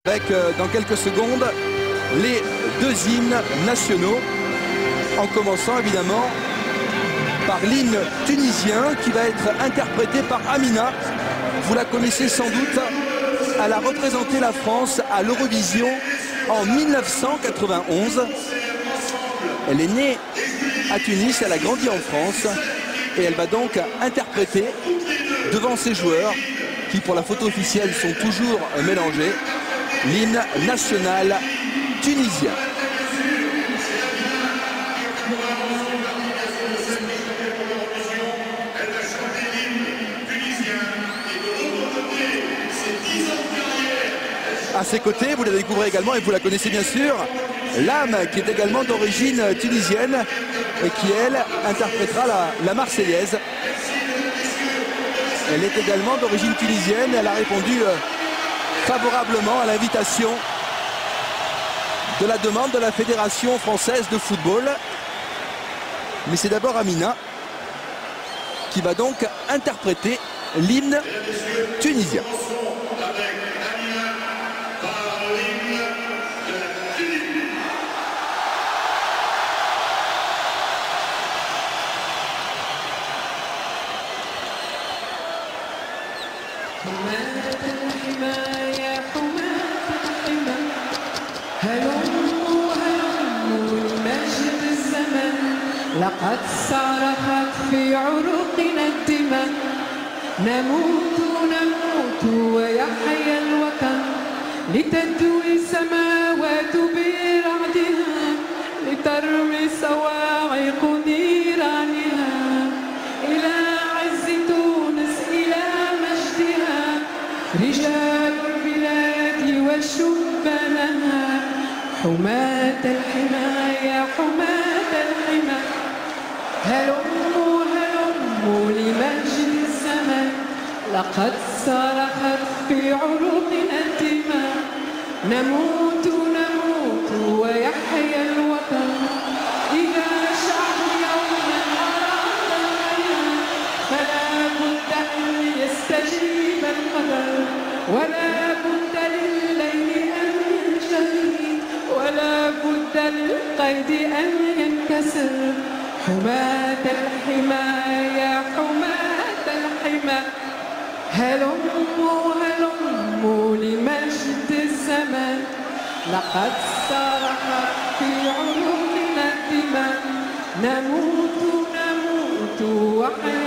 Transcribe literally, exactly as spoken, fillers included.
Avec euh, dans quelques secondes les deux hymnes nationaux, en commençant évidemment par l'hymne tunisien qui va être interprété par Amina. Vous la connaissez sans doute, elle a représenté la France à l'Eurovision en mille neuf cent quatre-vingt-onze. Elle est née à Tunis, elle a grandi en France et elle va donc interpréter devant ses joueurs qui pour la photo officielle sont toujours mélangés, l'hymne national tunisien. À ses côtés, vous la découvrez également et vous la connaissez bien sûr, Lame, qui est également d'origine tunisienne et qui, elle, interprétera la, la Marseillaise. Elle est également d'origine tunisienne, elle a répondu euh, favorablement à l'invitation de la demande de la Fédération française de football. Mais c'est d'abord Amina qui va donc interpréter l'hymne tunisien. حماة الحمى يا حماة الحمى هلموا هلموا لمجد الزمن لقد صرخت في عروقنا الدماء نموت نموت ويحيا الوطن لتدوي السماوات برعدها لترمي صواعق نيرانها إلى عز تونس إلى مجدها رجال البلاد وشبانها حماة الحمى يا حماة الحمى هلموا هلموا لمجد الزمن لقد صرخت في عروقنا الدماء نموت نموت ويحيا الوطن إذا شعب يوما أراد الحياة فلا بد أن يستجيب القدر ولا بد لليل أن ينجلي ولا بد للقيد أن ينكسر حماة الحمى يا حماة الحمى هلموا هلموا لمجد الزمان لقد صرخت في عيوننا الدماء نموت نموت وحيا